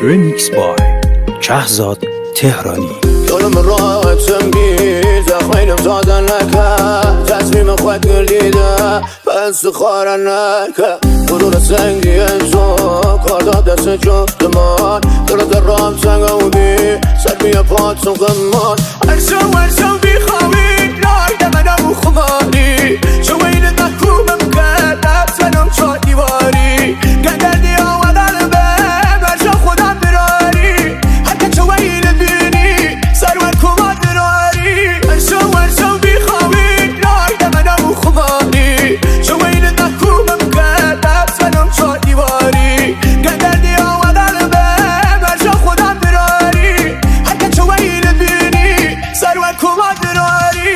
Remix by شهزاد تهرانی. یادم راحتم بی زخمینم زادن نکرد، تصمیم خود گردیده پس خارن نکرد. غرور سنگی انزو کار داد دست جفتمان، دلت رام سنگ و بی سرمی پاتم غمان. ارسو بی خواهی نایده منم و خماری، شوین محکومم کرد افزنم چا دیواری. گندردی آمدن به برشا خودم براری، حتی شوین بینی سرور کماد براری. ارسو بی خواهی نایده منم و خماری، شوین محکومم کرد افزنم چا دیواری. گندردی آمدن به برشا خودم براری، حتی شوین بینی سرور کماد براری.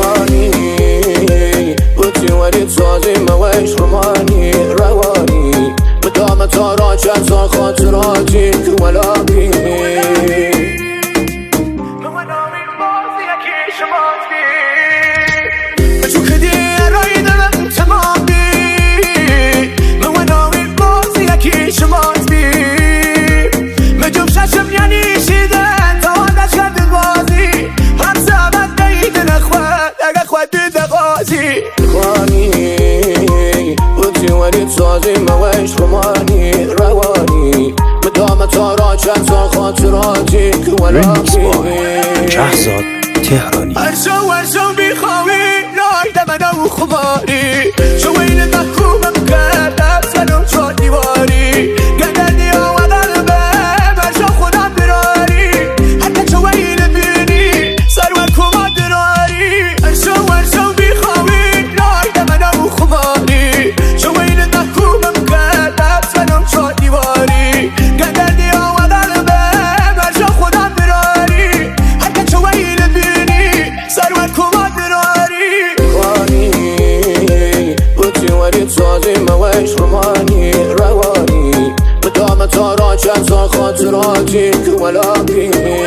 سازی مویش رومانی روانی، مدام تارا چند خاطراتی که ولابی بچو کدی ارای دلم تمام بی، مواناوی بازی یکی شماز بی. مجوب ششم یعنی شیدن توانش کرد بازی، هم زبط نیدن اخواد اگه خود دید غازی. سازی مویش رومانی روانی، مدام تارا چند خاطراتی که ولابی شهزاد تهرانی. ارسو بی خواهی نایده منم و خماری، شوین محکومم کرد افزنم چا دیواری. گندردی آمدن به برشا خودم براری، حتی شوین بینی سرور کماد براری. ارسو بی خواهی نایده منم و خماری، شوین محکومم کرد افزنم چا دیواری. گندردی آمدن به برشا خودم براری، حتی شوین بینی سرور کماد براری. سازی مویش رومانی روانی، مدام تارا چند خاطراتی که ولابی